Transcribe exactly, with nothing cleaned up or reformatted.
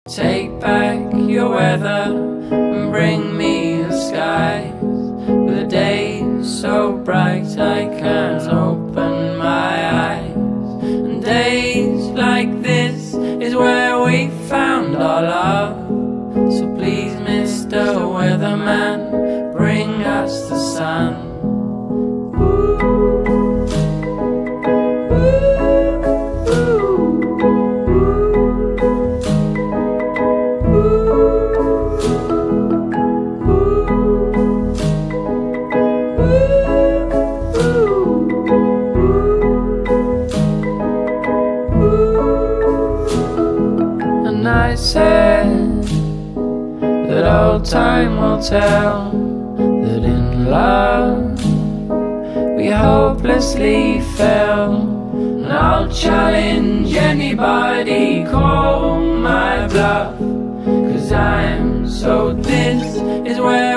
Take back your weather and bring me the skies, with a day so bright I can't open my eyes. And days like this is where we found our love. So please, Mister Weatherman, bring us the sun. And I said that old time will tell that in love we hopelessly fell. And I'll challenge anybody, call my bluff, 'cause I'm so, this is where